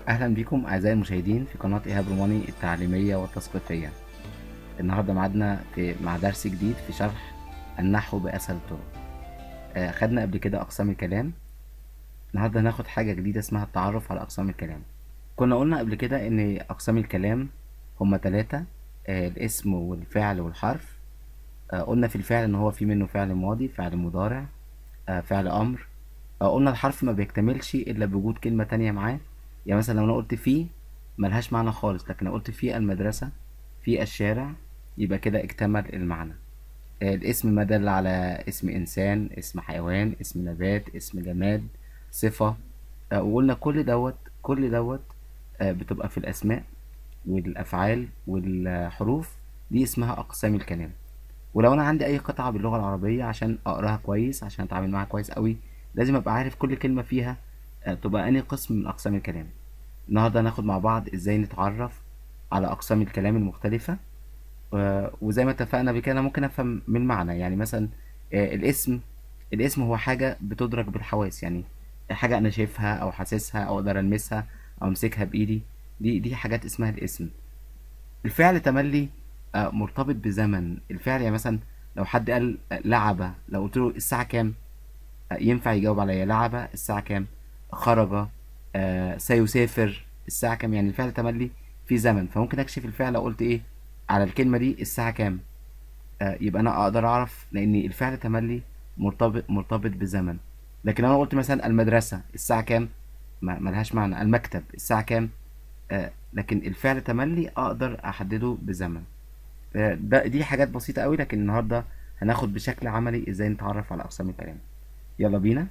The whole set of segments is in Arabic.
أهلا بكم أعزائي المشاهدين في قناة إيهاب روماني التعليمية والتثقيفية. النهاردة مع درس جديد في شرح النحو بأسهل الطرق. خدنا قبل كده أقسام الكلام. النهاردة هناخد حاجة جديدة اسمها التعرف على أقسام الكلام. كنا قلنا قبل كده إن أقسام الكلام هما 3: الاسم والفعل والحرف. قلنا في الفعل إن هو في منه فعل ماضي، فعل مضارع، فعل أمر. قلنا الحرف ما بيكتملش إلا بوجود كلمة تانية معاه. يعني مثلا لو أنا قلت في ملهاش معنى خالص، لكن لو قلت في المدرسة، في الشارع، يبقى كده اكتمل المعنى. الاسم ما دل على اسم إنسان، اسم حيوان، اسم نبات، اسم جماد، صفة. وقلنا كل دوت بتبقى في الأسماء والأفعال والحروف. دي اسمها أقسام الكلام. ولو انا عندي اي قطعة باللغة العربية عشان اقراها كويس، عشان اتعامل معاها كويس قوي، لازم ابقى عارف كل كلمة فيها تبقى انهي قسم من اقسام الكلام. النهاردة هناخد مع بعض ازاي نتعرف على اقسام الكلام المختلفة. وزي ما اتفقنا بكده ممكن افهم من المعنى. يعني مثلا الاسم هو حاجة بتدرك بالحواس، يعني حاجة انا شايفها او حاسسها او اقدر المسها او امسكها بايدي. دي حاجات اسمها الاسم. الفعل تملي مرتبط بزمن. الفعل يعني مثلا لو حد قال لعب، لو قلت له الساعة كام، ينفع يجاوب عليا لعب الساعة كام. خرج، سيسافر الساعة كام. يعني الفعل تملي في زمن، فممكن اكشف الفعل لو قلت ايه على الكلمة دي الساعة كام. يبقى انا اقدر اعرف لان الفعل تملي مرتبط بزمن. لكن انا قلت مثلا المدرسة الساعة كام، ملهاش معنى. المكتب الساعة كام. لكن الفعل تملي اقدر احدده بزمن. دي حاجات بسيطة قوي، لكن النهاردة هناخد بشكل عملي ازاي نتعرف على اقسام الكلام. يلا بينا.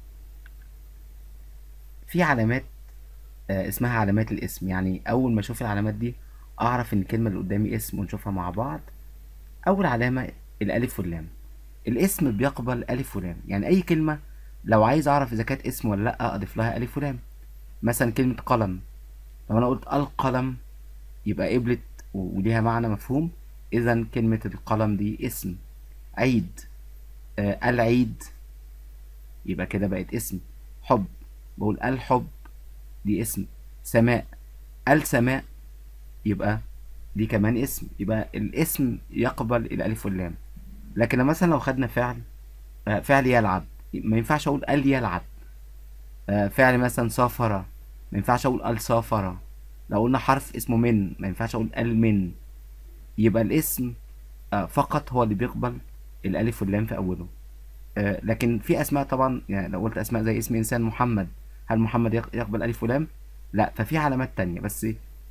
في علامات اسمها علامات الاسم. يعني اول ما اشوف العلامات دي اعرف ان الكلمة اللي قدامي اسم، ونشوفها مع بعض. اول علامة الالف واللام. الاسم بيقبل الف ولام. يعني اي كلمة لو عايز اعرف اذا كانت اسم ولا لا اضيف لها الف ولام. مثلا كلمة قلم، لو انا قلت القلم يبقى قبلت وليها معنى مفهوم. اذا كلمة القلم دي اسم. عيد، العيد، يبقى كده بقت اسم. حب، بقول الحب، دي اسم. سماء، السماء، يبقى دي كمان اسم. يبقى الاسم يقبل الالف واللام. لكن مثلا لو خدنا فعل، فعل يلعب، ما ينفعش اقول ال يلعب. فعل مثلا سافر، ما ينفعش اقول ال سافر. لو قلنا حرف اسمه من، ما ينفعش اقول ال من. يبقى الاسم فقط هو اللي بيقبل الالف واللام في اوله. لكن في اسماء طبعا، يعني لو قلت اسماء زي اسم انسان محمد، هل محمد يقبل الف ولام؟ لا. ففي علامات تانية بس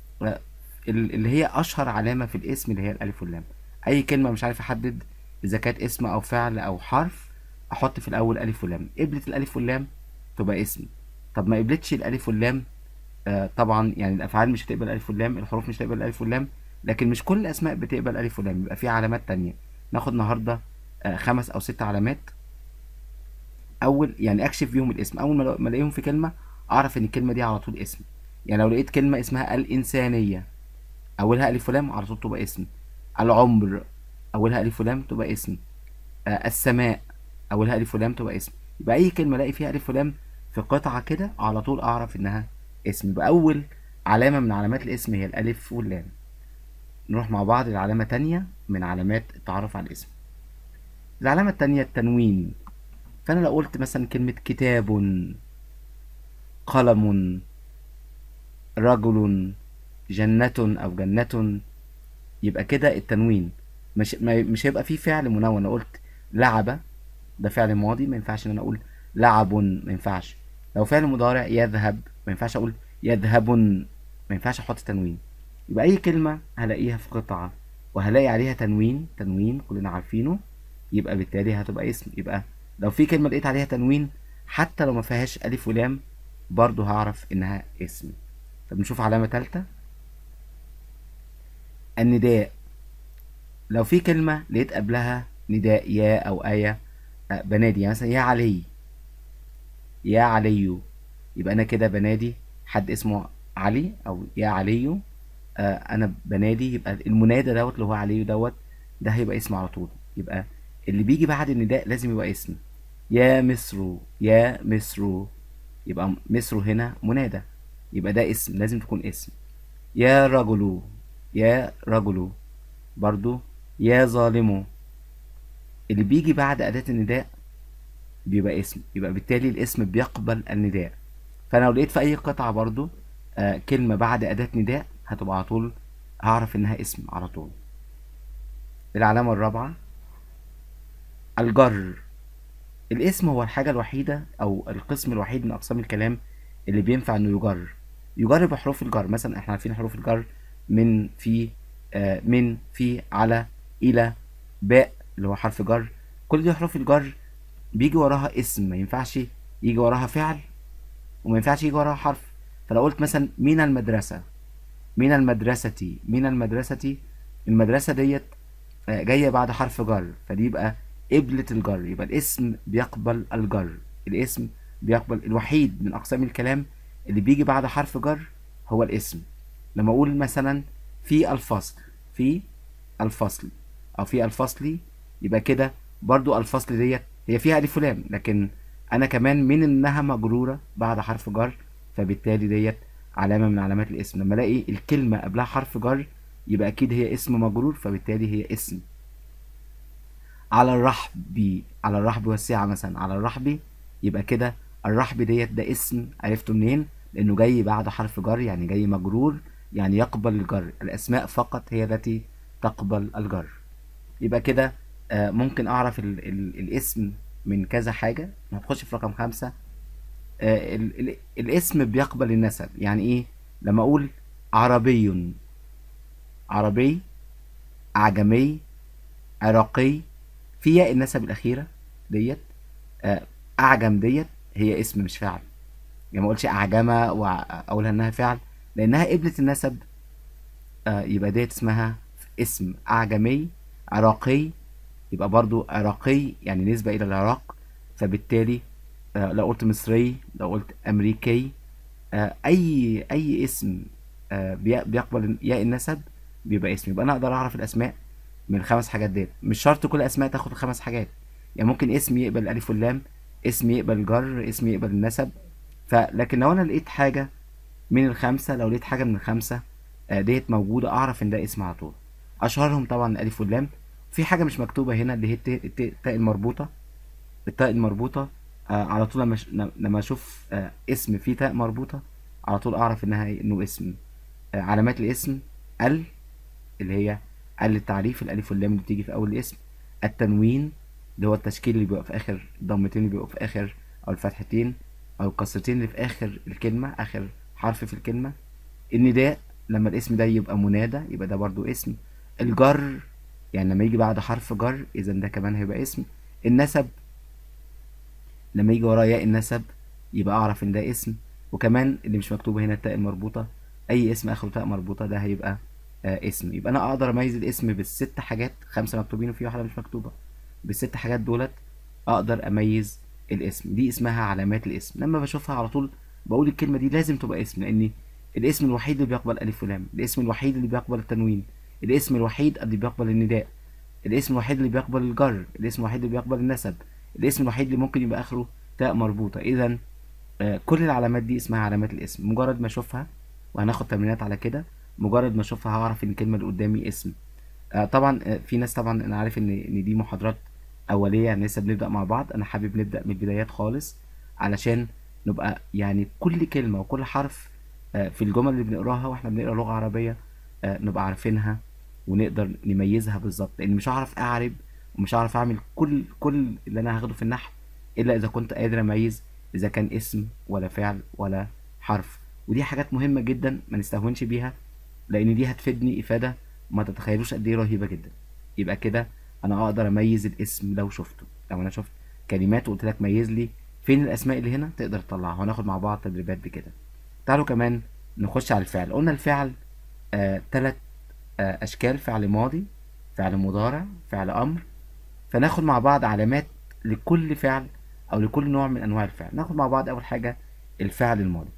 اللي هي اشهر علامة في الاسم اللي هي الالف واللام. اي كلمة مش عارف احدد اذا كانت اسم او فعل او حرف، احط في الاول الف واللام. قبلت الالف واللام تبقى اسم. طب ما قبلتش الالف واللام، طبعا يعني الافعال مش هتقبل الف واللام، الحروف مش هتقبل الف واللام. لكن مش كل الاسماء بتقبل الف واللام، يبقى في علامات تانية. ناخد النهارده 5 أو 6 علامات. اول يعني اكشف بيهم الاسم. اول ما الاقيهم في كلمه اعرف ان الكلمه دي على طول اسم. يعني لو لقيت كلمه اسمها الانسانيه، اولها الف ولام على طول تبقى اسم. العمر، اولها الف ولام تبقى اسم. السماء، اولها الف ولام تبقى اسم. يبقى اي كلمه الاقي فيها الف ولام في قطعه كده على طول اعرف انها اسم. يبقى اول علامه من علامات الاسم هي الالف واللام. نروح مع بعض لعلامه تانية من علامات التعرف على الاسم. العلامه التانية التنوين. فانا لو قلت مثلا كلمه كتاب، قلم، رجل، جنة أو جنة، يبقى كده التنوين مش هيبقى فيه فعل منون. لو قلت لعب، ده فعل ماضي، ما ينفعش ان انا اقول لعب، ما ينفعش. لو فعل مضارع يذهب، ما ينفعش اقول يذهب، ما ينفعش احط تنوين. يبقى اي كلمة هلاقيها في قطعة وهلاقي عليها تنوين، تنوين كلنا عارفينه، يبقى بالتالي هتبقى اسم. يبقى لو في كلمة لقيت عليها تنوين حتى لو ما فيهاش ألف ولام برضو هعرف إنها اسم. طب نشوف علامة تالتة، النداء. لو في كلمة لقيت قبلها نداء يا أو آية، بنادي. يعني مثلا يا علي، يا علي، يبقى أنا كده بنادي حد اسمه علي، أو يا علي. أنا بنادي، يبقى المنادى دوت اللي هو علي دوت، ده هيبقى اسم على طول. يبقى اللي بيجي بعد النداء لازم يبقى اسم. يا مصر، يا مصر، يبقى مصر هنا منادى. يبقى ده اسم، لازم تكون اسم. يا رجل، يا رجل. برضو يا ظالم، اللي بيجي بعد أداة النداء بيبقى اسم، يبقى بالتالي الاسم بيقبل النداء. فأنا لو لقيت في أي قطعة برضو كلمة بعد أداة نداء هتبقى على طول هعرف إنها اسم على طول. العلامة الرابعة الجر. الاسم هو الحاجة الوحيدة أو القسم الوحيد من أقسام الكلام اللي بينفع إنه يجر. يجر بحروف الجر. مثلا إحنا عارفين حروف الجر: من، في، من، في، على، إلى، باء اللي هو حرف جر. كل دي حروف الجر بيجي وراها اسم، ما ينفعش يجي وراها فعل وما ينفعش يجي وراها حرف. فلو قلت مثلا من المدرسة، من المدرسة، من المدرسة، المدرسة ديت جاية بعد حرف جر، فدي يبقى قبلة الجر، يبقى الاسم بيقبل الجر. الاسم بيقبل. الوحيد من أقسام الكلام اللي بيجي بعد حرف جر هو الاسم. لما أقول مثلا في الفصل، في الفصل، أو في الفصل، يبقى كده برضو الفصل ديت هي فيها ألف ولام، لكن أنا كمان من إنها مجرورة بعد حرف جر، فبالتالي ديت علامة من علامات الاسم. لما ألاقي الكلمة قبلها حرف جر يبقى أكيد هي اسم مجرور، فبالتالي هي اسم. على الرحب، على الرحب والسعة مثلا، على الرحب، يبقى كده الرحب ديت ده اسم. عرفته منين؟ لأنه جاي بعد حرف جر، يعني جاي مجرور، يعني يقبل الجر. الأسماء فقط هي التي تقبل الجر. يبقى كده ممكن أعرف ال الاسم من كذا حاجة. هنخش في رقم 5. ال الاسم بيقبل النسب. يعني إيه؟ لما أقول عربي، عربي، أعجمي، عراقي، في ياء النسب الأخيرة ديت. أعجم ديت هي اسم مش فعل. يعني ما أقولش أعجمة وأقولها إنها فعل، لأنها قبلة النسب. يبقى ديت اسمها اسم. أعجمي، عراقي، يبقى برضو عراقي يعني نسبة إلى العراق، فبالتالي لو قلت مصري، لو قلت أمريكي، أي اسم بيقبل ياء النسب بيبقى اسم. يبقى أنا أقدر أعرف الأسماء من الخمس حاجات ديت. مش شرط كل الأسماء تاخد الخمس حاجات، يعني ممكن اسم يقبل الألف واللام، اسم يقبل الجر، اسم يقبل النسب. لكن لو أنا لقيت حاجة من الخمسة، لو لقيت حاجة من الخمسة ديت موجودة، أعرف إن ده اسم على طول. أشهرهم طبعا الألف واللام. في حاجة مش مكتوبة هنا اللي هي التاء المربوطة. التاء المربوطة على طول لما أشوف اسم فيه تاء مربوطة على طول أعرف إنه اسم. علامات الاسم: ال اللي هي ال التعريف، الألف واللام اللي بتيجي في أول الاسم. التنوين اللي هو التشكيل اللي بيبقى في آخر، الضمتين اللي بيبقوا في آخر، أو الفتحتين أو الكسرتين اللي في آخر الكلمة، آخر حرف في الكلمة. النداء لما الاسم ده يبقى منادى يبقى ده برضو اسم. الجر يعني لما يجي بعد حرف جر، إذا ده كمان هيبقى اسم. النسب لما يجي وراه ياء النسب يبقى أعرف إن ده اسم. وكمان اللي مش مكتوبة هنا التاء المربوطة، أي اسم آخره تاء مربوطة ده هيبقى اسم. يبقى أنا أقدر أميز الاسم بالست حاجات، 5 مكتوبين وفي واحدة مش مكتوبة. بالست حاجات دولت أقدر أميز الاسم. دي اسمها علامات الاسم. لما بشوفها على طول بقول الكلمة دي لازم تبقى اسم، لأن الاسم الوحيد اللي بيقبل ألف ولام، الاسم الوحيد اللي بيقبل التنوين، الاسم الوحيد اللي بيقبل النداء، الاسم الوحيد اللي بيقبل الجر، الاسم الوحيد اللي بيقبل النسب، الاسم الوحيد اللي ممكن يبقى آخره تاء مربوطة. إذا كل العلامات دي اسمها علامات الاسم. مجرد ما أشوفها، وهناخد تمرينات على كده، مجرد ما أشوفها هعرف إن الكلمة اللي قدامي اسم. طبعا في ناس، طبعا أنا عارف إن دي محاضرات أولية، يعني لسه بنبدأ مع بعض. أنا حابب نبدأ من البدايات خالص علشان نبقى يعني كل كلمة وكل حرف في الجمل اللي بنقراها واحنا بنقرا لغة عربية نبقى عارفينها ونقدر نميزها بالظبط. لأن مش هعرف أعرب ومش هعرف أعمل كل اللي أنا هاخده في النحو إلا إذا كنت قادر أميز إذا كان اسم ولا فعل ولا حرف. ودي حاجات مهمة جدا ما نستهونش بيها، لأن دي هتفيدني إفادة ما تتخيلوش قد إيه رهيبة جدا. يبقى كده أنا أقدر أميز الاسم لو شفته. لو أنا شفت كلمات وقلت لك ميز لي فين الأسماء اللي هنا تقدر تطلعها، وهناخد مع بعض تدريبات بكده. تعالوا كمان نخش على الفعل. قلنا الفعل 3 أشكال: فعل ماضي، فعل مضارع، فعل أمر. فناخد مع بعض علامات لكل فعل أو لكل نوع من أنواع الفعل. ناخد مع بعض أول حاجة الفعل الماضي.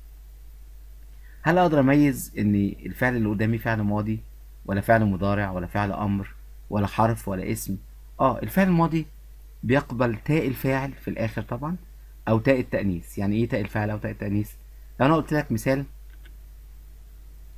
هل أقدر أميز إن الفعل اللي قدامي فعل ماضي ولا فعل مضارع ولا فعل أمر ولا حرف ولا اسم؟ الفعل الماضي بيقبل تاء الفاعل في الآخر طبعا، أو تاء التأنيث. يعني إيه تاء الفاعل أو تاء التأنيث؟ لو أنا قلت لك مثال: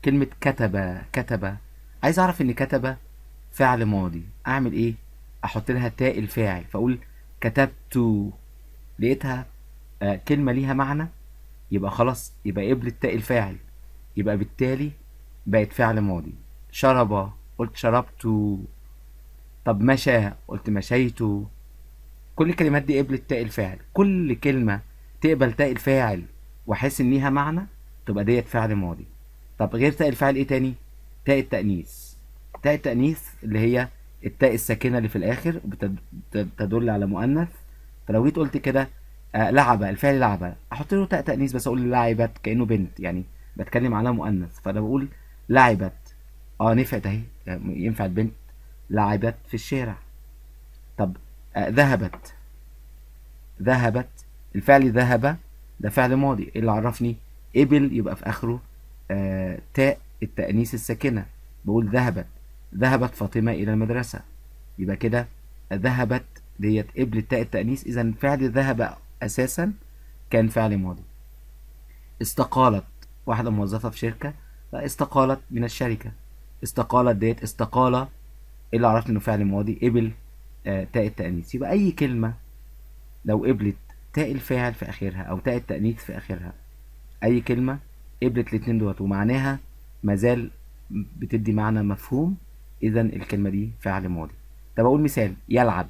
كلمة كتب. كتب، عايز اعرف ان كتب فعل ماضي، اعمل ايه؟ احط لها تاء الفاعل، فاقول كتبت. لقيتها كلمة ليها معنى، يبقى خلاص، يبقى قبلت تاء الفاعل، يبقى بالتالي بقت فعل ماضي. شرب، قلت شربت. طب مشى، قلت مشيت. كل الكلمات دي قبلت تاء الفاعل. كل كلمة تقبل تاء الفاعل واحس ان ليها معنى تبقى ديت فعل ماضي. طب غير تاء الفاعل ايه تاني؟ تاء التأنيث. تاء التأنيث اللي هي التاء الساكنة اللي في الآخر بتدل على مؤنث. فلو جيت قلت كده لعب، الفعل لعب، احط له تاء تأنيث بس اقول لعبت كأنه بنت، يعني بتكلم عنها مؤنث. فانا بقول لعبت، نفعت اهي، يعني ينفع البنت لعبت في الشارع. طب ذهبت. ذهبت، الفعل ذهب ده فعل ماضي. ايه اللي عرفني؟ قبل يبقى في اخره تاء التأنيث الساكنة. بقول ذهبت. ذهبت فاطمة إلى المدرسة، يبقى كده ذهبت ديت قبلت تاء التأنيث، إذا فعل ذهب أساسا كان فعل ماضي. استقالت، واحدة موظفة في شركة استقالت من الشركة. استقالت ديت استقالة، ايه اللي عرفني انه فعل ماضي؟ قبل تاء التأنيث. يبقى أي كلمة لو قبلت تاء الفاعل في آخرها أو تاء التأنيث في آخرها، أي كلمة قبلت الاتنين دوت ومعناها مازال بتدي معنى مفهوم، إذا الكلمة دي فعل ماضي. طب أقول مثال، يلعب،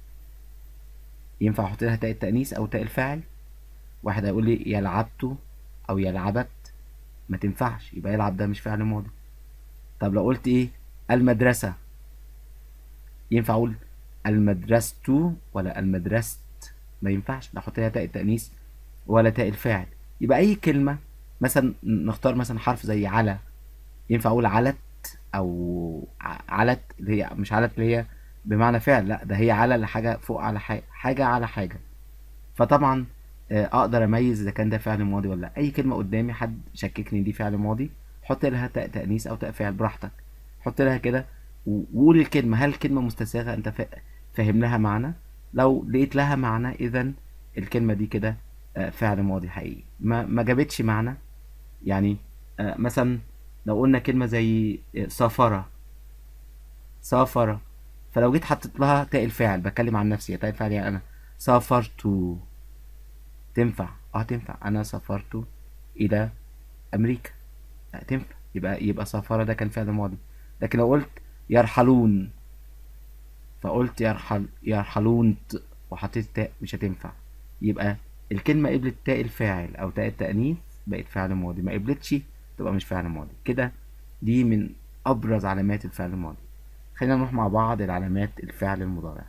ينفع أحط لها تاء التأنيث أو تاء الفاعل؟ واحد هيقول لي يلعبت أو يلعبت، ما تنفعش، يبقى يلعب ده مش فعل ماضي. طب لو قلت إيه؟ المدرسة، ينفع أقول المدرسة ولا المدرست؟ ما ينفعش، لا أحط لها تاء التأنيث ولا تاء الفاعل. يبقى أي كلمة، مثلا نختار مثلا حرف زي على، ينفع أقول علت أو علت، اللي هي مش علت اللي هي بمعنى فعل، لا ده هي على لحاجة فوق على حاجة، حاجة على حاجة. فطبعا أقدر أميز إذا كان ده فعل ماضي ولا لأ. أي كلمة قدامي حد شككني دي فعل ماضي، حط لها تاء تأنيث أو تاء فاعل براحتك، حط لها كده وقول الكلمة، هل الكلمة مستساغة أنت فاهم لها معنى؟ لو لقيت لها معنى إذا الكلمة دي كده فعل ماضي حقيقي. ما جابتش معنى، يعني مثلا لو قلنا كلمة زي سافرة. سافرة، فلو جيت حطيت لها تاء الفاعل، بتكلم عن نفسي، تاء الفاعل يعني أنا سافرت، تنفع؟ تنفع، أنا سافرت إلى أمريكا، تنفع، يبقى سافرة ده كان فعل ماضي. لكن لو قلت يرحلون، فقلت يرحلون وحطيت تاء، مش هتنفع. يبقى الكلمة قبلت تاء الفاعل أو تاء التأنيث بقت فعل ماضي، ما قبلتش تبقى مش فعل ماضي. كده دي من أبرز علامات الفعل الماضي. خلينا نروح مع بعض العلامات الفعل المضارع.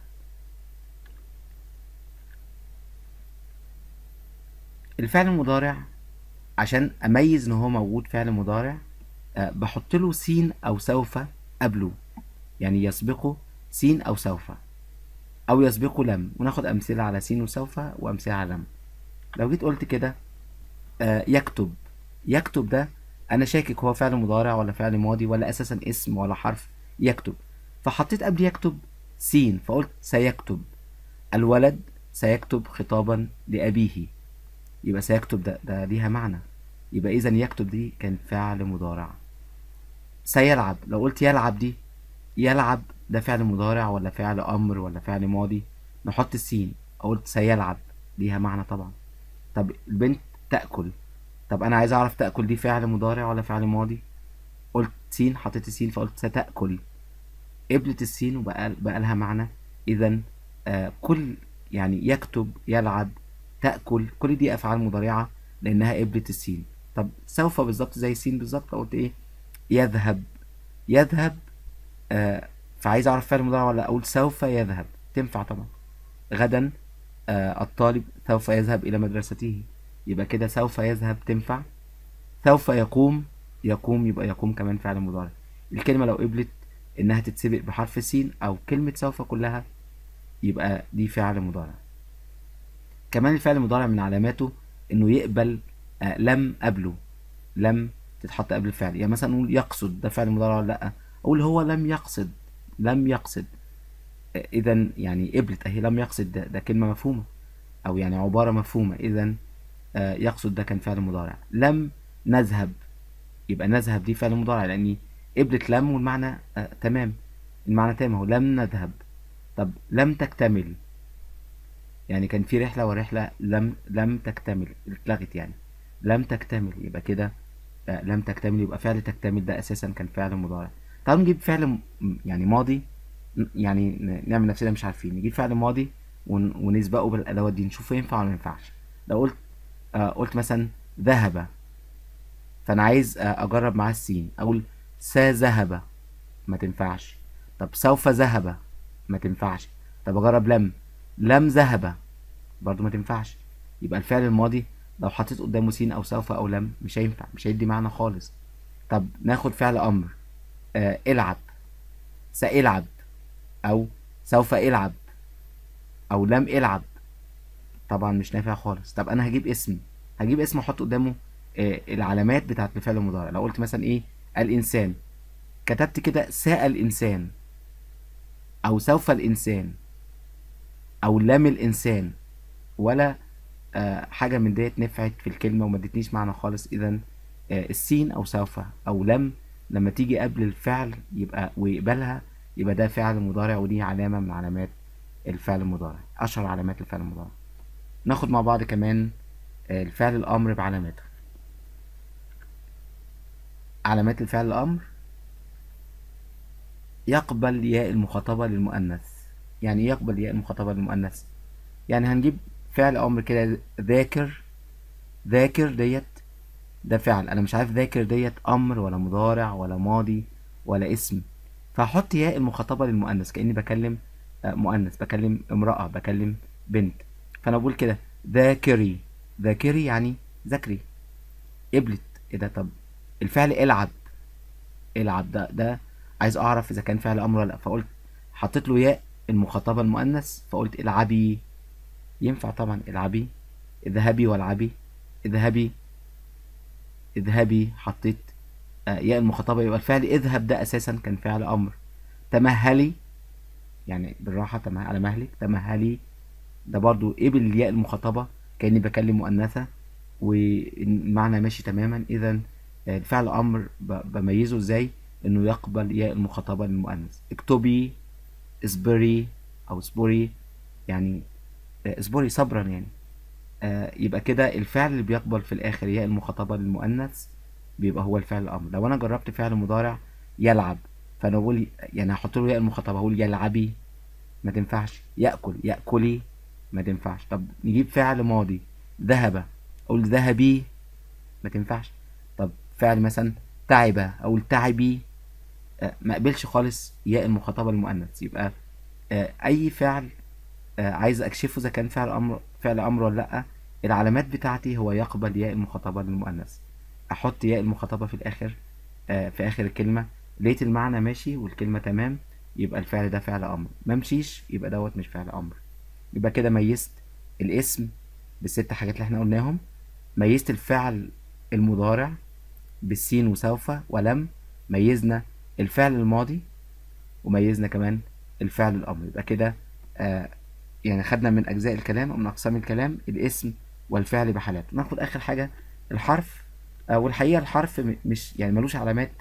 الفعل المضارع عشان أميز إن هو موجود فعل مضارع بحط له سين أو سوف قبله، يعني يسبقه سين أو سوف، أو يسبقه لم، وناخد أمثلة على سين وسوف وأمثلة على لم. لو جيت قلت كده يكتب. يكتب ده أنا شاكك هو فعل مضارع ولا فعل ماضي ولا أساسا اسم ولا حرف. يكتب، فحطيت قبل يكتب سين فقلت سيكتب. الولد سيكتب خطابا لأبيه، يبقى سيكتب ده ليها معنى، يبقى إذا يكتب دي كان فعل مضارع. سيلعب، لو قلت يلعب دي، يلعب ده فعل مضارع ولا فعل أمر ولا فعل ماضي؟ نحط السين، قلت سيلعب ليها معنى طبعا. طب البنت تأكل، طب أنا عايز أعرف تأكل دي فعل مضارع ولا فعل ماضي؟ قلت سين، حطيت السين فقلت ستأكل، قبلت السين وبقى لها معنى. إذا كل يعني يكتب، يلعب، تأكل، كل دي أفعال مضارعة لأنها قبلت السين. طب سوف بالظبط زي السين بالظبط، قلت إيه؟ يذهب. يذهب فعايز أعرف فعل مضارع ولا أقول سوف يذهب؟ تنفع طبعا. غدا الطالب سوف يذهب إلى مدرسته، يبقى كده سوف يذهب تنفع. سوف يقوم، يقوم يبقى يقوم كمان فعل مضارع. الكلمة لو قبلت إنها تتسبق بحرف سين أو كلمة سوف كلها يبقى دي فعل مضارع. كمان الفعل المضارع من علاماته إنه يقبل لم قبله، لم تتحط قبل الفعل. يعني مثلا نقول يقصد، ده فعل مضارع ولا لأ؟ أقول هو لم يقصد، لم يقصد. إذا يعني قبلت أهي لم يقصد، ده كلمة مفهومة أو يعني عبارة مفهومة. إذا يقصد ده كان فعل مضارع. لم نذهب، يبقى نذهب دي فعل مضارع، لاني قبلت لم والمعنى تمام، المعنى تمام اهو، لم نذهب. طب لم تكتمل، يعني كان في رحلة ورحلة لم تكتمل، اتلغت يعني، لم تكتمل. يبقى كده لم تكتمل، يبقى فعل تكتمل ده اساسا كان فعل مضارع. تعالوا نجيب فعل يعني ماضي، يعني نعمل نفسنا مش عارفين، نجيب فعل ماضي ونسبقه بالادوات دي، نشوف ينفع ولا ما ينفعش. لو قلت مثلا ذهب، فانا عايز اجرب معاه السين، اقول سذهب، ما تنفعش. طب سوف ذهب، ما تنفعش. طب اجرب لم ذهب، برضو ما تنفعش. يبقى الفعل الماضي لو حطيت قدامه سين او سوف او لم مش هينفع، مش هيدي معنى خالص. طب ناخد فعل امر، العب، سالعب، او سوف العب، او لم العب، طبعا مش نافع خالص. طب انا هجيب اسم احط قدامه العلامات بتاعت الفعل المضارع. لو قلت مثلا ايه الانسان، كتبت كده ساء الانسان، او سوف الانسان، او لم الانسان، ولا حاجه من ديت نفعت في الكلمه وما ادتنيش معنى خالص. اذا السين او سوف او لم لما تيجي قبل الفعل يبقى ويقبلها، يبقى ده فعل مضارع، ودي علامه من علامات الفعل المضارع، اشهر علامات الفعل المضارع. ناخد مع بعض كمان الفعل الامر بعلاماته. علامات الفعل الامر: يقبل ياء المخاطبه للمؤنث. يعني ايه يقبل ياء المخاطبه للمؤنث؟ يعني هنجيب فعل امر كده، ذاكر، ذاكر ديت ده فعل، انا مش عارف ذاكر ديت امر ولا مضارع ولا ماضي ولا اسم، فهحط ياء المخاطبه للمؤنث كاني بكلم مؤنث، بكلم امراه، بكلم بنت. فانا بقول كده ذاكري، ذاكري يعني ذاكري، قبلت. ايه ده؟ طب الفعل العب، العب ده عايز اعرف اذا كان فعل امر ولا لا، فقلت حطيت له ياء المخاطبه المؤنث، فقلت العبي، ينفع طبعا العبي، اذهبي والعبي، اذهبي، اذهبي، حطيت ياء المخاطبة، يبقى الفعل اذهب ده أساسا كان فعل أمر. تمهلي، يعني بالراحة على مهلك، تمهلي، ده برضو قبل ياء المخاطبة كأني بكلم مؤنثة والمعنى ماشي تماما. إذا الفعل أمر بميزه إزاي؟ إنه يقبل ياء المخاطبة للمؤنث. اكتبي، اصبري أو اصبري، يعني اصبري صبرا يعني. يبقى كده الفعل اللي بيقبل في الآخر ياء المخاطبة للمؤنث بيبقى هو الفعل الأمر. لو أنا جربت فعل مضارع يلعب، فأنا أقول يعني هحط له ياء المخاطبة، أقول يلعبي، ما تنفعش. يأكل، يأكلي، ما تنفعش. طب نجيب فعل ماضي، ذهب، أقول ذهبي، ما تنفعش. طب فعل مثلا تعب، أقول تعبي، ما قبلش خالص ياء المخاطبة للمؤنث. يبقى أي فعل عايز اكشفه اذا كان فعل امر ولا لا، العلامات بتاعتي هو يقبل ياء المخاطبه للمؤنث. احط ياء المخاطبه في الاخر، في اخر الكلمه، لقيت المعنى ماشي والكلمه تمام، يبقى الفعل ده فعل امر. ما مشيش يبقى دوت مش فعل امر. يبقى كده ميزت الاسم بالست حاجات اللي احنا قلناهم، ميزت الفعل المضارع بالسين وسوف ولم، ميزنا الفعل الماضي، وميزنا كمان الفعل الامر. يبقى كده آه يعني خدنا من أجزاء الكلام أو من أقسام الكلام الاسم والفعل بحالاته. ناخد آخر حاجة الحرف. والحقيقة الحرف مش يعني ملوش علامات،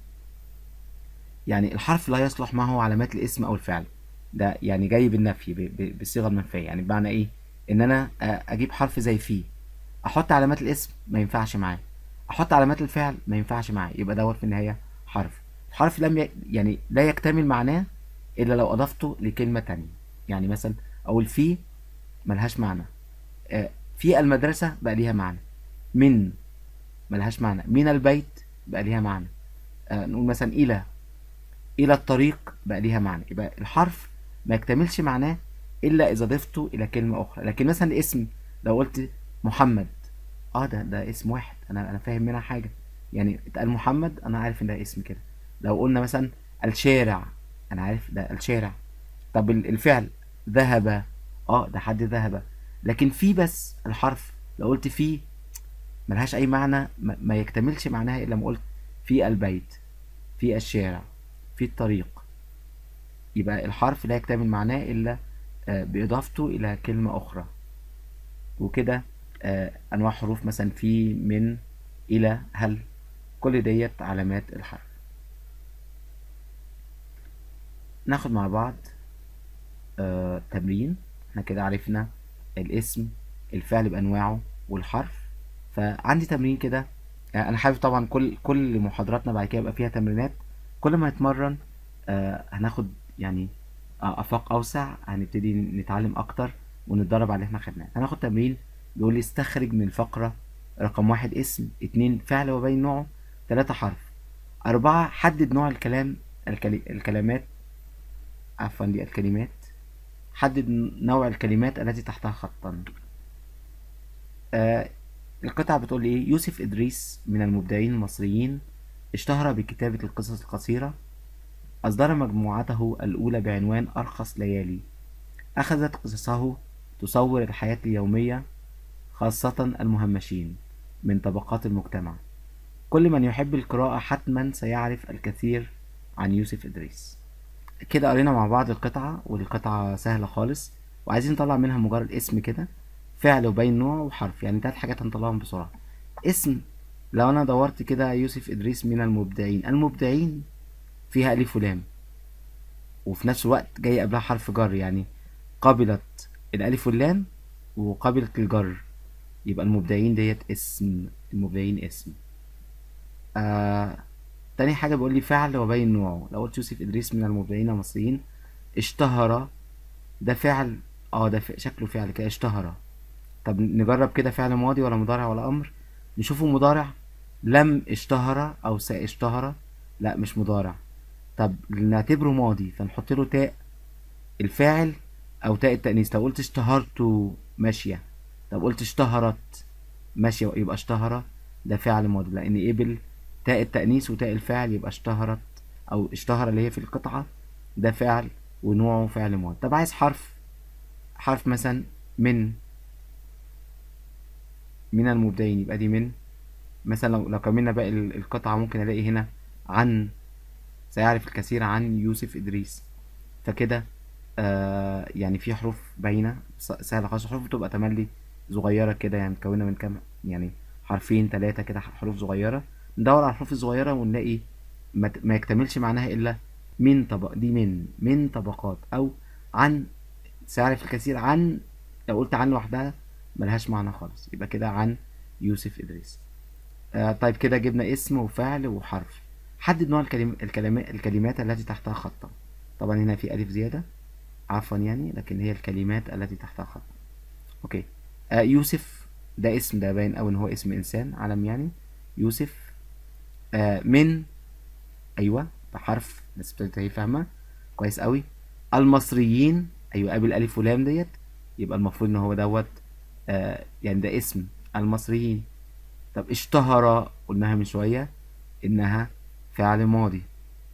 يعني الحرف لا يصلح معه علامات الاسم أو الفعل، ده يعني جاي بالنفي بالصيغة المنفية. يعني بمعنى إيه؟ إن أنا أجيب حرف زي فيه، أحط علامات الاسم ما ينفعش معاه، أحط علامات الفعل ما ينفعش معاه، يبقى دوت في النهاية حرف. الحرف يعني لا يكتمل معناه إلا لو أضفته لكلمة تانية. يعني مثلا أقول فيه ملهاش معنى، في المدرسة بقى ليها معنى، من ملهاش معنى، من البيت بقى ليها معنى، نقول مثلا إلى الطريق بقى ليها معنى. يبقى الحرف ما يكتملش معناه إلا إذا ضفته إلى كلمة أخرى. لكن مثلا الاسم، لو قلت محمد، ده اسم واحد، أنا فاهم منها حاجة، يعني اتقال محمد أنا عارف إن ده اسم كده. لو قلنا مثلا الشارع، أنا عارف ده الشارع. طب الفعل ذهب، ده حد ذهب. لكن في بس الحرف لو قلت في ملهاش اي معنى، ما يكتملش معناها الا لما قلت في البيت، في الشارع، في الطريق. يبقى الحرف لا يكتمل معناه الا باضافته الى كلمة اخرى. وكده انواع حروف مثلا في، من، الى، هل. كل ديت علامات الحرف. ناخد مع بعض تمرين. احنا كده عرفنا الاسم، الفعل بأنواعه، والحرف. فعندي تمرين كده. انا حابب طبعا كل محاضراتنا بعد كده يبقى فيها تمرينات. كل ما نتمرن هناخد يعني آفاق أوسع، هنبتدي نتعلم أكتر ونتدرب على اللي احنا خدناه. هناخد تمرين بيقول لي استخرج من الفقرة رقم 1 اسم، 2 فعل وبين نوعه، 3 حرف، 4 حدد نوع الكلام الكلمات، عفوا دي الكلمات، حدد نوع الكلمات التي تحتها خطا. آه القطعة بتقول ايه؟ يوسف إدريس من المبدعين المصريين، اشتهر بكتابة القصص القصيرة، أصدر مجموعته الأولى بعنوان أرخص ليالي، أخذت قصصه تصور الحياة اليومية خاصة المهمشين من طبقات المجتمع. كل من يحب القراءة حتما سيعرف الكثير عن يوسف إدريس. كده قرينا مع بعض القطعة، والقطعة سهلة خالص، وعايزين نطلع منها مجرد اسم كده، فعل وبين نوع وحرف، يعني 3 حاجات هنطلعهم بسرعة. اسم، لو أنا دورت كده يوسف إدريس من المبدعين، المبدعين فيها ألف ولام، وفي نفس الوقت جاي قبلها حرف جر، يعني قبلت الألف واللام وقبلت الجر، يبقى المبدعين ديت اسم، المبدعين اسم. آه تاني حاجة بيقول لي فعل وبين نوعه، لو قلت يوسف إدريس من المبدعين المصريين، اشتهر، ده فعل، ده شكله فعل كده، اشتهر. طب نجرب كده، فعل ماضي ولا مضارع ولا أمر؟ نشوفه مضارع. لم اشتهر أو ساشتهر، لا مش مضارع. طب نعتبره ماضي، فنحط له تاء الفاعل أو تاء التأنيث. لو قلت اشتهرت ماشية، طب قلت اشتهرت ماشية، يبقى اشتهر ده فعل ماضي، لأن قبل تاء التأنيث وتاء الفاعل، يبقى اشتهرت أو اشتهر اللي هي في القطعة ده فعل ونوعه فعل ماضي. طب عايز حرف مثلا من المبدعين، يبقى دي من. مثلا لو كملنا باقي القطعة، ممكن ألاقي هنا عن، سيعرف الكثير عن يوسف إدريس. فكده يعني في حروف باينة سهلة خالص. الحروف بتبقى تملي صغيرة كده، يعني مكونة من كام، يعني حرفين 3 كده، حروف صغيرة. ندور على الحروف الصغيرة ونلاقي ما يكتملش معناها إلا من طبق، دي من طبقات، أو عن، سيعرف الكثير عن. لو قلت عن لوحدها ملهاش معنى خالص، يبقى كده عن يوسف إدريس. طيب كده جبنا اسم وفعل وحرف. حدد نوع الكلمات التي تحتها خطة. طبعا هنا في ألف زيادة، عفوا يعني، لكن هي الكلمات التي تحتها خط. اوكي. يوسف ده اسم، ده باين أوي ان هو اسم انسان، علم يعني. يوسف. من، ايوه ده حرف، الناس ابتدت هي فاهمه كويس قوي. المصريين، ايوه قبل الف ولام ديت، يبقى المفروض ان هو دوت يعني ده اسم المصريين. طب اشتهر قلناها من شويه انها فعل ماضي.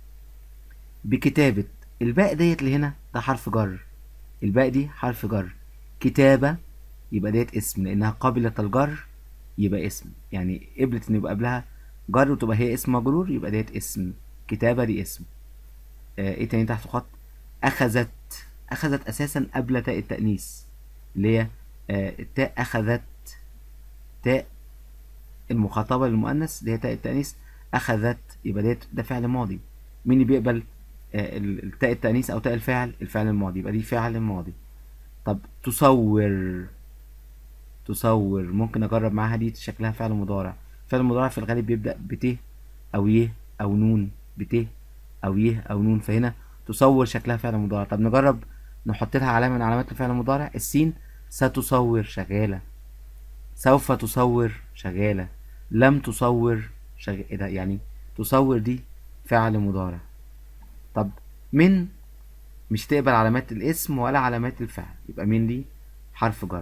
بكتابة، الباء ديت اللي هنا ده حرف جر، الباء دي حرف جر. كتابة يبقى ديت اسم، لأنها قابلة الجر، يبقى اسم، يعني قبلت إن يبقى قبلها جر وتبقى هي اسم مجرور، يبقى ديت اسم. كتابة دي اسم. ايه تاني تحت خط؟ أخذت، أخذت أساسا قبل تاء التأنيث، اللي هي التاء أخذت، تاء المخاطبة للمؤنث اللي هي تاء التأنيث، أخذت، يبقى ديت ده فعل ماضي. مين اللي بيقبل التاء التأنيث أو تاء الفاعل؟ الفعل الماضي، يبقى دي فعل ماضي. طب تصور، تصور ممكن أجرب معاها، دي شكلها فعل مضارع. فعل مضارع في الغالب بيبدأ بت أو ي أو نون، بت أو ي أو نون، فهنا تصور شكلها فعل مضارع. طب نجرب نحط لها علامة من علامات الفعل المضارع، السين. ستصور شغالة، سوف تصور شغالة، لم تصور ايه ده يعني؟ تصور دي فعل مضارع. طب من مش تقبل علامات الاسم ولا علامات الفعل، يبقى من دي حرف جر.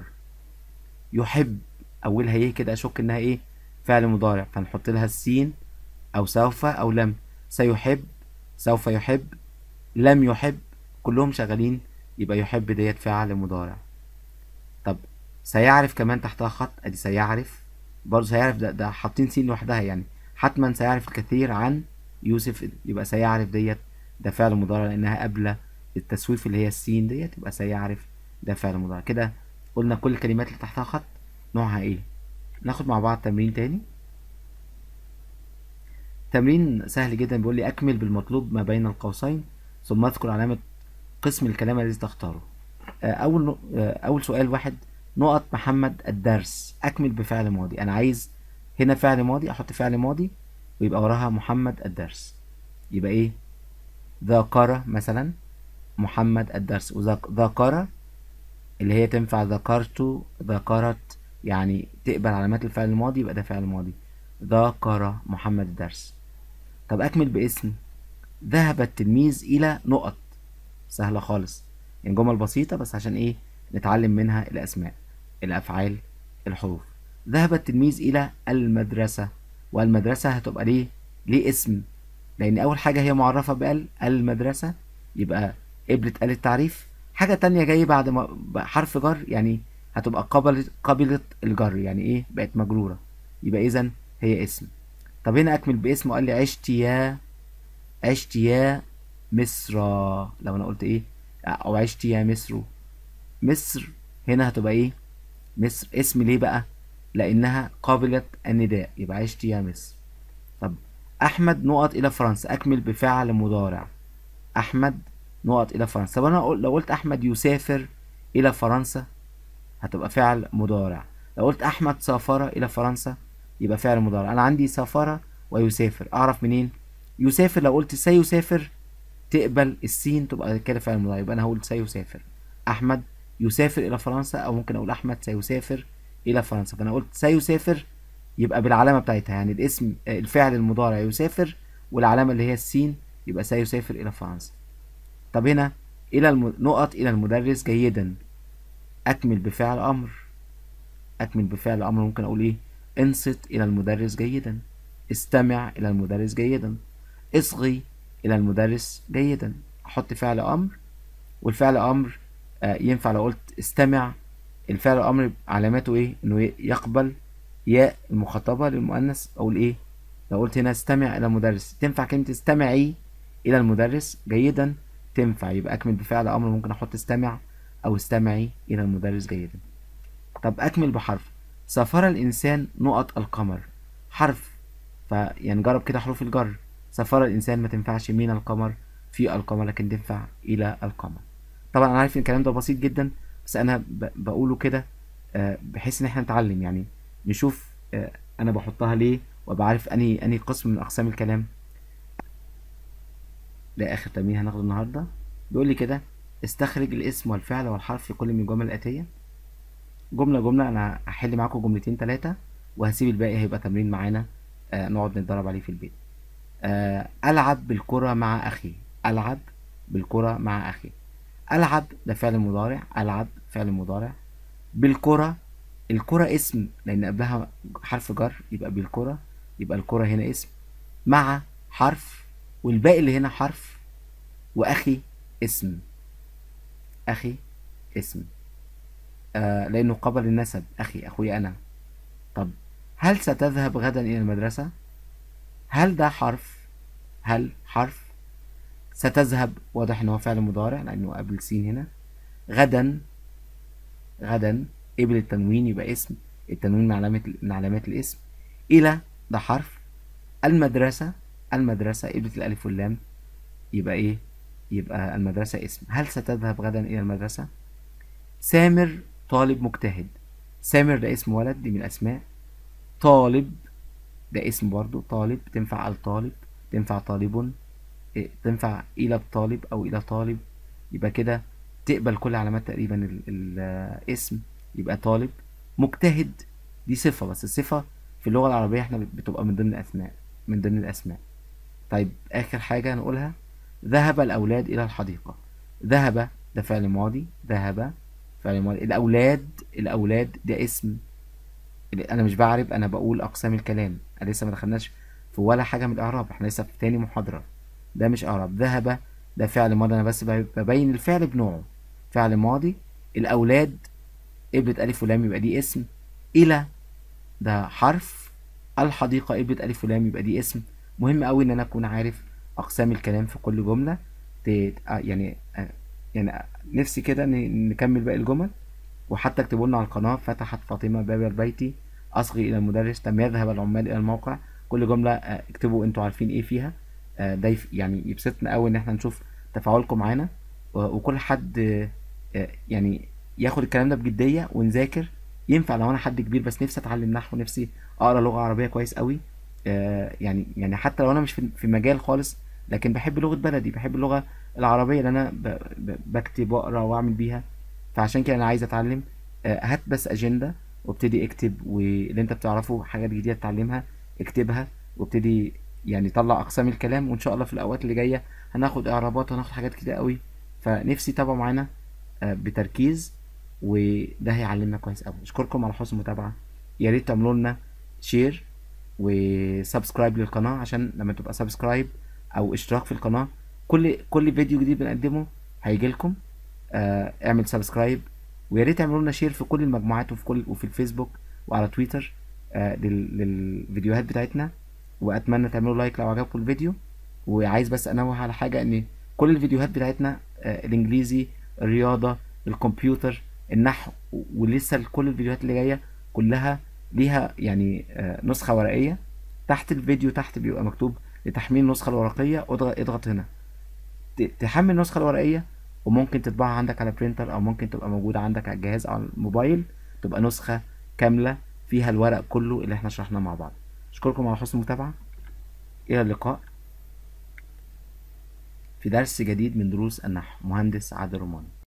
يحب اولها ايه كده، اشك انها ايه؟ فعل مضارع، فنحط لها السين او سوف او لم. سيحب، سوف يحب، لم يحب، كلهم شغالين، يبقى يحب ديت فعل مضارع. طب سيعرف كمان تحتها خط، ادي سيعرف برضه، سيعرف ده حاطين سين لوحدها، يعني حتما سيعرف الكثير عن يوسف، يبقى سيعرف ديت ده فعل مضارع، لانها قبل التسويف اللي هي السين ديت، يبقى سيعرف ده فعل مضارع. كده قلنا كل الكلمات اللي تحتها خط نوعها ايه. ناخد مع بعض تمرين تاني. تمرين سهل جدا، بيقول لي اكمل بالمطلوب ما بين القوسين ثم اذكر علامة قسم الكلام الذي تختاره. اول سؤال واحد، نقط محمد الدرس، اكمل بفعل ماضي. انا عايز هنا فعل ماضي، احط فعل ماضي ويبقى وراها محمد الدرس. يبقى ايه؟ ذكر مثلا محمد الدرس، وذكر اللي هي تنفع ذكرت، ذكرت، يعني تقبل علامات الفعل الماضي، يبقى ده فعل ماضي. ذكر محمد الدرس. طب اكمل باسم، ذهب التلميذ الى نقط. سهلة خالص، يعني جمل بسيطة بس عشان ايه؟ نتعلم منها الاسماء، الافعال، الحروف. ذهب التلميذ الى المدرسة، والمدرسة هتبقى ليه اسم، لان اول حاجة هي معرفة بال المدرسة، يبقى قبلت آل التعريف. حاجة تانية جاي بعد ما حرف جر، يعني هتبقى قبلت الجر، يعني ايه؟ بقت مجرورة، يبقى اذا هي اسم. طب هنا اكمل باسم، وقال لي عشت يا مصر. لو انا قلت ايه؟ او عشت يا مصر، مصر هنا هتبقى ايه؟ مصر اسم. ليه بقى؟ لانها قابلة النداء، يبقى عشت يا مصر. طب احمد نقط الى فرنسا، اكمل بفعل مضارع. احمد نقط الى فرنسا. طب انا لو قلت احمد يسافر الى فرنسا هتبقى فعل مضارع. لو قلت احمد سافر الى فرنسا يبقى فعل مضارع. انا عندي سافر ويسافر، اعرف منين؟ يسافر لو قلت سيسافر تقبل السين، تبقى كده فعل مضارع، يبقى انا هقول سيسافر. احمد يسافر الى فرنسا، او ممكن اقول احمد سيسافر الى فرنسا. فانا قلت سيسافر يبقى بالعلامه بتاعتها، يعني الاسم الفعل المضارع يسافر والعلامه اللي هي السين، يبقى سيسافر الى فرنسا. طب هنا نقط الى المدرس جيدا، اكمل بفعل امر. اكمل بفعل امر ممكن اقول ايه؟ انصت الى المدرس جيدا، استمع الى المدرس جيدا، اصغي الى المدرس جيدا. احط فعل امر، والفعل امر ينفع لو قلت استمع، الفعل الامر علاماته ايه؟ انه يقبل ياء المخاطبه للمؤنث. اقول ايه؟ لو قلت هنا استمع الى المدرس، تنفع كلمه استمعي الى المدرس جيدا؟ تنفع. يبقى اكمل بفعل امر ممكن احط استمع او استمعي الى المدرس جيدا. طب اكمل بحرف، سافر الانسان نقط القمر، حرف، يعني جرب كده حروف الجر. سافر الانسان ما تنفعش من القمر في القمر، لكن تنفع الى القمر. طبعا انا عارف ان الكلام ده بسيط جدا، بس انا بقوله كده بحيث ان احنا نتعلم، يعني نشوف انا بحطها ليه، وابقى عارف اني قسم من اقسام الكلام. ده اخر تمرين هناخده النهارده. بيقول لي كده، استخرج الاسم والفعل والحرف في كل من الجمل الاتيه. جمله جمله، انا هحل معاكم جملتين ثلاثه وهسيب الباقي هيبقى تمرين معانا نقعد نتدرب عليه في البيت. العب بالكره مع اخي، العب بالكره مع اخي. العب ده فعل مضارع، العب فعل مضارع. بالكره، الكره اسم لان قبلها حرف جر، يبقى بالكره، يبقى الكره هنا اسم، مع حرف، والباقي اللي هنا حرف، واخي اسم. اخي اسم لانه قبل النسب، اخي اخوي انا. طب هل ستذهب غدا الى المدرسة؟ هل ده حرف؟ هل حرف؟ ستذهب واضح ان هو فعل مضارع لانه قبل سين هنا. غدا، غدا قبل التنوين يبقى اسم، التنوين من علامات الاسم. الى ده حرف. المدرسة، المدرسة قبلت الالف واللام، يبقى ايه؟ يبقى المدرسة اسم. هل ستذهب غدا الى المدرسة؟ سامر طالب مجتهد، سامر ده اسم ولد، دي من الاسماء. طالب ده اسم برضو، طالب تنفع الطالب، تنفع طالب، تنفع إلى الطالب أو إلى طالب، يبقى كده تقبل كل علامات تقريبا الاسم، يبقى طالب. مجتهد دي صفة، بس الصفة في اللغة العربية احنا بتبقى من ضمن الأسماء، من ضمن الأسماء. طيب آخر حاجة هنقولها، ذهب الأولاد إلى الحديقة. ذهب ده فعل ماضي، ذهب فعل ماضي. الأولاد، الأولاد ده اسم. انا مش بعرف، انا بقول اقسام الكلام، انا لسه ما دخلناش في ولا حاجه من الاعراب، احنا لسه في تاني محاضره. ده مش اعراب. ذهب ده فعل ماضي، انا بس ببين الفعل بنوعه، فعل ماضي. الاولاد قبلت الف ولام يبقى دي اسم. الى ده حرف. الحديقه قبلت الف ولام يبقى دي اسم. مهم قوي ان انا اكون عارف اقسام الكلام في كل جمله. يعني نفسي كده نكمل باقي الجمل، وحتى اكتبوا لنا على القناة. فتحت فاطمة باب البيت، أصغي إلى المدرس، لم يذهب العمال إلى الموقع، كل جملة اكتبوا انتوا عارفين ايه فيها. ده يعني يبسطنا قوي ان احنا نشوف تفاعلكم معانا، وكل حد يعني ياخد الكلام ده بجدية ونذاكر. ينفع لو انا حد كبير بس نفسي اتعلم نحو، نفسي اقرا لغة عربية كويس قوي، يعني حتى لو انا مش في مجال خالص، لكن بحب لغة بلدي، بحب اللغة العربية اللي انا بكتب واقرا واعمل بيها. فعشان كده انا عايز اتعلم. هات بس اجندة وابتدي اكتب، واللي انت بتعرفه حاجات جديدة تتعلمها اكتبها، وابتدي يعني طلع اقسام الكلام، وان شاء الله في الاوقات اللي جاية هناخد اعرابات وهناخد حاجات كتير قوي. فنفسي تابعوا معانا بتركيز، وده هيعلمنا كويس قوي. اشكركم على حسن المتابعة. يا ريت تعملوا لنا شير وسبسكرايب للقناة، عشان لما تبقى سبسكرايب او اشتراك في القناة، كل فيديو جديد بنقدمه هيجي لكم. اعمل سبسكرايب، ويا ريت تعملوا لنا شير في كل المجموعات وفي الفيسبوك وعلى تويتر للفيديوهات بتاعتنا. واتمنى تعملوا لايك لو عجبكم الفيديو. وعايز بس انوه على حاجة، ان كل الفيديوهات بتاعتنا الانجليزي، الرياضة، الكمبيوتر، النحو، ولسه كل الفيديوهات اللي جاية كلها ليها يعني نسخة ورقية. تحت الفيديو تحت بيبقى مكتوب لتحميل النسخة الورقية، اضغط هنا تحمل النسخة الورقية، وممكن تطبعها عندك على برينتر، او ممكن تبقى موجودة عندك على الجهاز او على الموبايل، تبقى نسخة كاملة فيها الورق كله اللي احنا شرحناه مع بعض. اشكركم على حسن المتابعة. الى اللقاء في درس جديد من دروس النحو. مهندس عادل رمان.